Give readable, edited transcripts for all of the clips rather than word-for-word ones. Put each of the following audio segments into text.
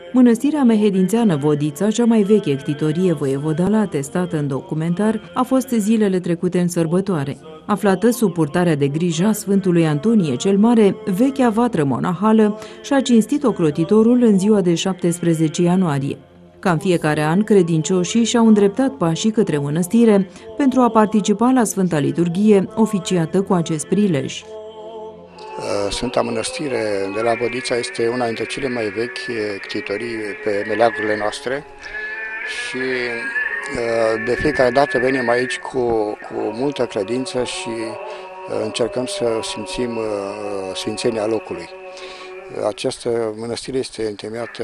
Mănăstirea mehedințeană Vodița, cea mai veche ctitorie voievodală atestată în documentar, a fost zilele trecute în sărbătoare. Aflată sub purtarea de grijă a Sfântului Antonie cel Mare, vechea vatră monahală și-a cinstit ocrotitorul în ziua de 17 ianuarie. Ca în fiecare an, credincioșii și-au îndreptat pașii către mănăstire pentru a participa la Sfânta Liturghie, oficiată cu acest prilej. Sfânta Mănăstire de la Vodița este una dintre cele mai vechi ctitorii pe meleagurile noastre și de fiecare dată venim aici cu multă credință și încercăm să simțim sfințenia locului. Această mănăstire este întemeiată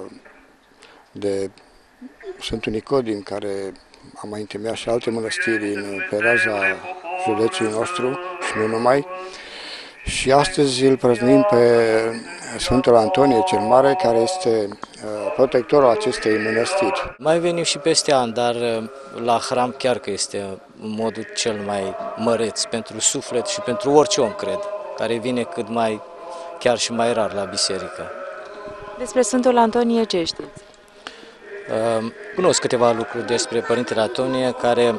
de Sfântul Nicodim, care a mai întemeiat și alte mănăstiri pe raza județului nostru și nu numai. Și astăzi îl prăznuim pe Sfântul Antonie cel Mare, care este protectorul acestei mănăstiri. Mai venim și peste an, dar la hram chiar că este modul cel mai măreț pentru suflet și pentru orice om, cred, care vine cât mai, chiar și mai rar la biserică. Despre Sfântul Antonie ce știți? Cunosc câteva lucruri despre Părintele Antonie, care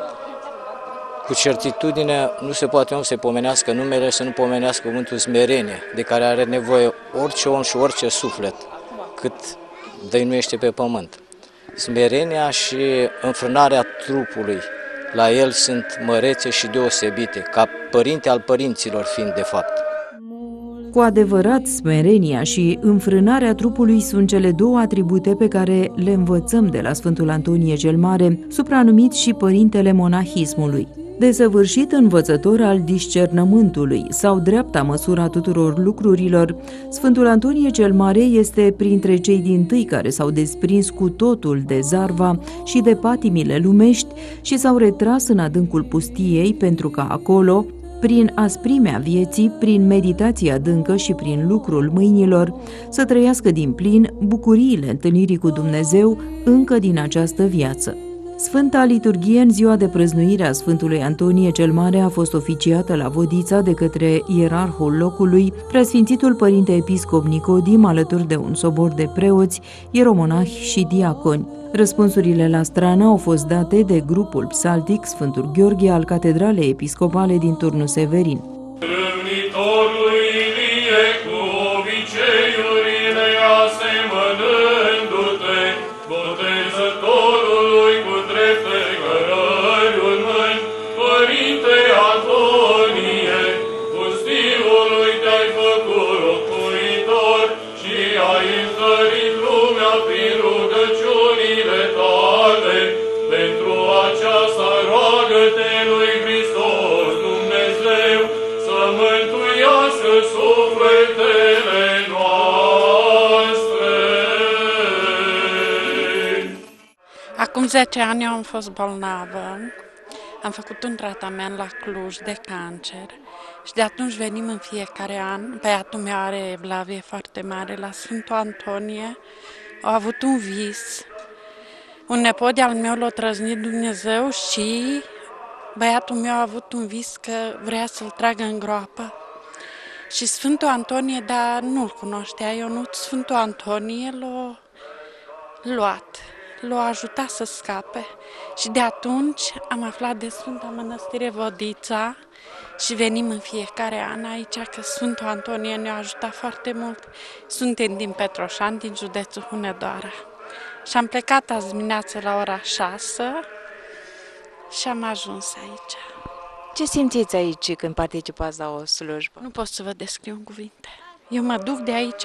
cu certitudine nu se poate om să pomenească numele, să nu pomenească cuvântul smerenie, de care are nevoie orice om și orice suflet, cât dăinuiește pe pământ. Smerenia și înfrânarea trupului la el sunt mărețe și deosebite, ca părinte al părinților fiind de fapt. Cu adevărat, smerenia și înfrânarea trupului sunt cele două atribute pe care le învățăm de la Sfântul Antonie cel Mare, supranumit și Părintele Monahismului. Desăvârșit învățător al discernământului sau dreapta măsura tuturor lucrurilor, Sfântul Antonie cel Mare este printre cei dintâi care s-au desprins cu totul de zarva și de patimile lumești și s-au retras în adâncul pustiei pentru ca acolo, prin asprimea vieții, prin meditația adâncă și prin lucrul mâinilor, să trăiască din plin bucuriile întâlnirii cu Dumnezeu încă din această viață. Sfânta Liturghie în ziua de prăznuire a Sfântului Antonie cel Mare a fost oficiată la Vodița de către ierarhul locului, Preasfințitul Părinte Episcop Nicodim, alături de un sobor de preoți, ieromonahi și diaconi. Răspunsurile la strană au fost date de grupul psaltic Sfântul Gheorghe al Catedralei Episcopale din Turnul Severin. Acum 10 ani eu am fost bolnavă, am făcut un tratament la Cluj de cancer și de atunci venim în fiecare an. Băiatul meu are evlavie foarte mare la Sfântul Antonie, a avut un vis, un nepot de-al meu l-a trăznit Dumnezeu și băiatul meu a avut un vis că vrea să-l tragă în groapă. Și Sfântul Antonie, dar nu-l cunoștea Ionut, Sfântul Antonie l-a luat. L-a ajutat să scape și de atunci am aflat de Sfânta Mănăstire Vodița și venim în fiecare an aici, că Sfântul Antonie ne-a ajutat foarte mult. Suntem din Petroșani, din județul Hunedoara și am plecat azi dimineață la ora 6 și am ajuns aici. Ce simțiți aici când participați la o slujbă? Nu pot să vă descriu în cuvinte. Eu mă duc de aici,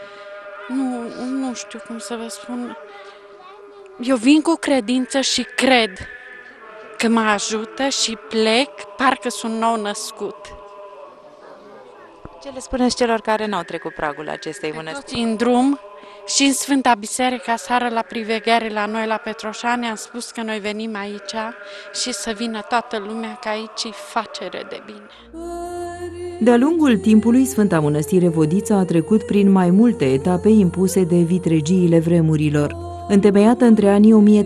nu știu cum să vă spun. Eu vin cu credință și cred că mă ajută și plec, parcă sunt nou născut. Ce le spuneți celor care n-au trecut pragul acestei mănăstiri? Toți în drum și în Sfânta Biserică, seară la priveghere la noi la Petroșani, am spus că noi venim aici și să vină toată lumea, că aici e facere de bine. De-a lungul timpului, Sfânta Mănăstire Vodița a trecut prin mai multe etape impuse de vitregiile vremurilor. Întemeiată între anii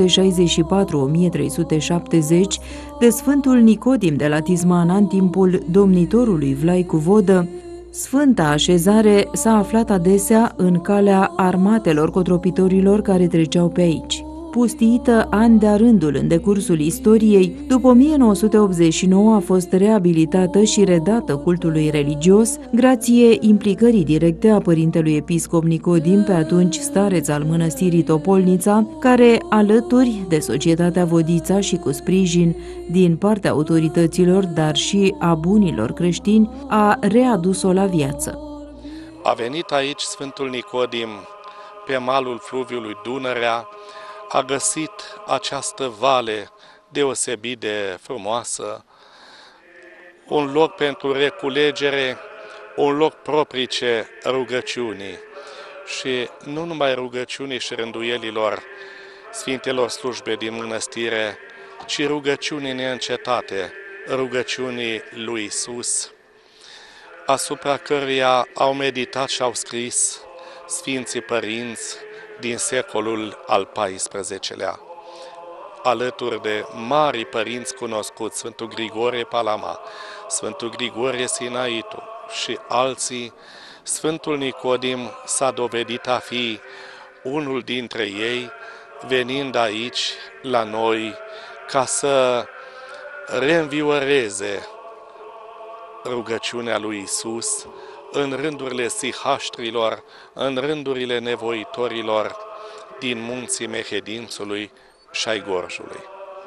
1364-1370 de Sfântul Nicodim de la Tismana în timpul domnitorului Vlaicu Vodă, Sfânta așezare s-a aflat adesea în calea armatelor cotropitorilor care treceau pe aici. Pustiită ani de-a rândul în decursul istoriei, după 1989 a fost reabilitată și redată cultului religios, grație implicării directe a părintelui episcop Nicodim, pe atunci stareț al mănăstirii Topolnița, care, alături de societatea Vodița și cu sprijin din partea autorităților, dar și a bunilor creștini, a readus-o la viață. A venit aici Sfântul Nicodim pe malul fluviului Dunărea, a găsit această vale deosebit de frumoasă, un loc pentru reculegere, un loc propice rugăciunii și nu numai rugăciunii și rânduielilor Sfintelor slujbe din mănăstire, ci rugăciunii neîncetate, rugăciunii lui Iisus, asupra căruia au meditat și au scris Sfinții Părinți din secolul al XIV-lea, alături de mari părinți cunoscuți, Sfântul Grigorie Palama, Sfântul Grigorie Sinaitu și alții. Sfântul Nicodim s-a dovedit a fi unul dintre ei, venind aici la noi ca să reînvioreze rugăciunea lui Iisus în rândurile sihaștrilor, în rândurile nevoitorilor din munții Mehedințului și ai Gorjului.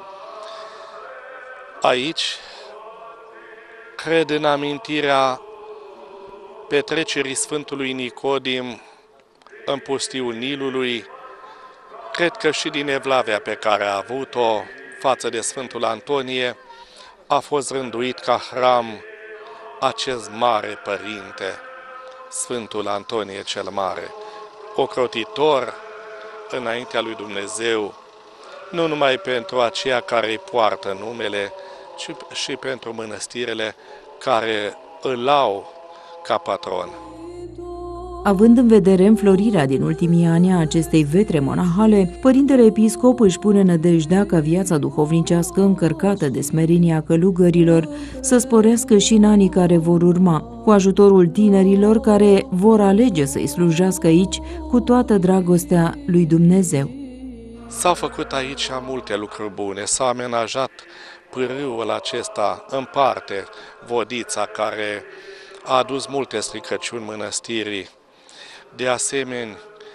Aici, cred în amintirea petrecerii Sfântului Nicodim în pustiul Nilului, cred că și din evlavia pe care a avut-o față de Sfântul Antonie, a fost rânduit ca hram acest mare părinte, Sfântul Antonie cel Mare, ocrotitor înaintea lui Dumnezeu, nu numai pentru aceia care îi poartă numele, ci și pentru mănăstirile care îl au ca patron. Având în vedere înflorirea din ultimii ani a acestei vetre monahale, părintele episcop își pune nădejdea ca viața duhovnicească încărcată de smerenia călugărilor să sporească și în anii care vor urma, cu ajutorul tinerilor care vor alege să-i slujească aici cu toată dragostea lui Dumnezeu. S-au făcut aici multe lucruri bune, s-a amenajat pârâul acesta în parte, Vodița, care a adus multe stricăciuni mănăstirii. De asemenea,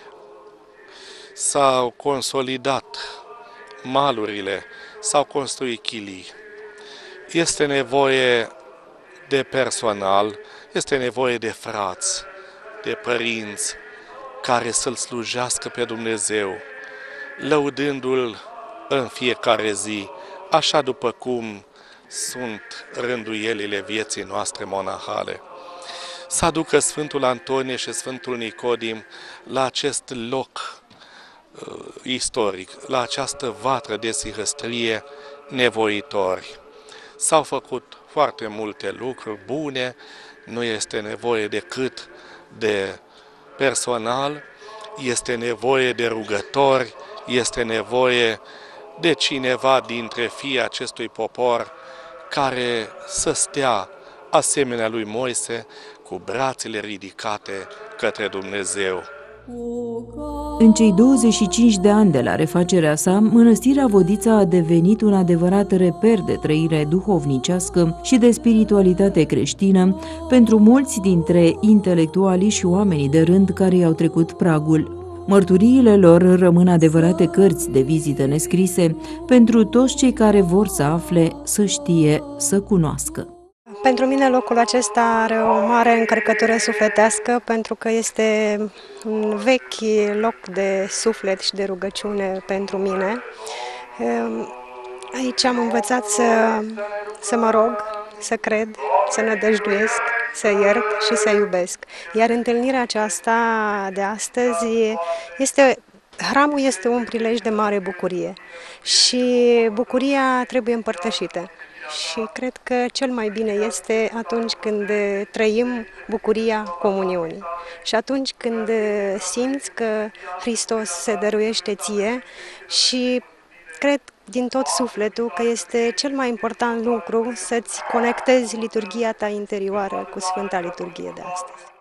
s-au consolidat malurile, s-au construit chilii. Este nevoie de personal, este nevoie de frați, de părinți care să-L slujească pe Dumnezeu, lăudându-L în fiecare zi, așa după cum sunt rânduielile vieții noastre monahale. Să aducă Sfântul Antonie și Sfântul Nicodim la acest loc istoric, la această vatră de sihăstrie nevoitori. S-au făcut foarte multe lucruri bune, nu este nevoie decât de personal, este nevoie de rugători, este nevoie de cineva dintre fiii acestui popor care să stea asemenea lui Moise, cu brațele ridicate către Dumnezeu. În cei 25 de ani de la refacerea sa, mănăstirea Vodița a devenit un adevărat reper de trăire duhovnicească și de spiritualitate creștină pentru mulți dintre intelectualii și oamenii de rând care i-au trecut pragul. Mărturiile lor rămân adevărate cărți de vizită nescrise pentru toți cei care vor să afle, să știe, să cunoască. Pentru mine locul acesta are o mare încărcătură sufletească pentru că este un vechi loc de suflet și de rugăciune pentru mine. Aici am învățat să mă rog, să cred, să nădăjduiesc, să iert și să iubesc. Iar întâlnirea aceasta de astăzi hramul este un prilej de mare bucurie și bucuria trebuie împărtășită. Și cred că cel mai bine este atunci când trăim bucuria comuniunii și atunci când simți că Hristos se dăruiește ție și cred din tot sufletul că este cel mai important lucru să-ți conectezi liturghia ta interioară cu Sfânta Liturghie de astăzi.